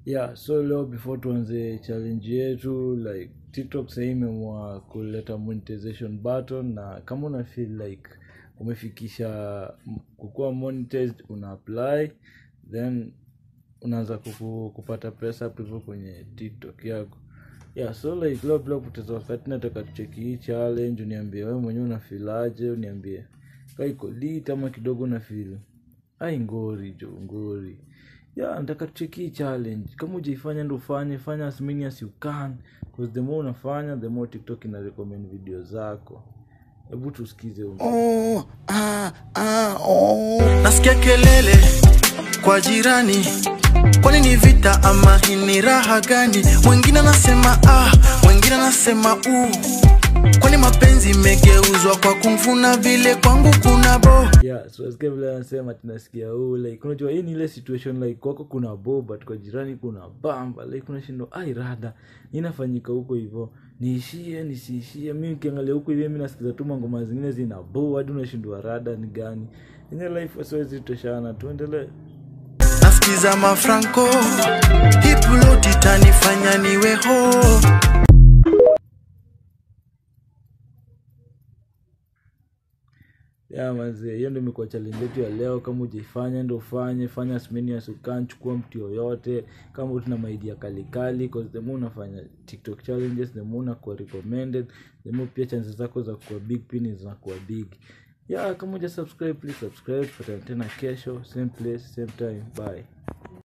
Yeah, so leo before tuanze challenge yetu, like TikTok sasa imeamua kuleta monetization button, na kama una feel like umefikisha kukuwa monetized, una apply, then unaanza kupata pesa hapo kwenye TikTok yako. Yeah, so like leo bila kupoteza wakati nataka tucheki hii challenge, uniambie wewe mwenyewe una feel aje, uniambie kai iko lit ama kidogo na feel ngori. Yeah, nataka tucheki challenge. Kama hujaifanya ndio fanya as many as you can, because the more unafanya the more TikTok ina recommend video zako. Hebu tusikize Naskia kelele kwa jirani, kwani ni vita ama ni raha gani? Mwingine anasema mwingine anasema kwani mapenzi megeuzwa kwa kumfuna vile kwangu kuna bo. Yeah, so as Kelele anasema tunasikia like unajua hii ni ile situation like kwako kuna bo but kwa jirani kuna bamba, like unashindo rada inafanyika huko hivyo, niishie nisiishie. Mimi nikiangalia huko hivi mimi nasikiza tu ngoma zingine zina bo hadi unashindwa rada ni gani. In life siwezi toshana, tuendelee. Nasikiza mafranco hipulo titanifanya niwe ho. Yeah manze, hiyo ndio imekuwa challenge yetu ya leo. Kama hujaifanya ndio fanya as many as you can. Chukua mtu yoyote kama una idea kali, because the more unafanya TikTok challenges the more unakuwa recommended, the more pia chances zako za kuwa big pin zinakuwa big. Yeah, kama hujasubscribe please subscribe. Tupatane tena kesho, same place same time. Bye.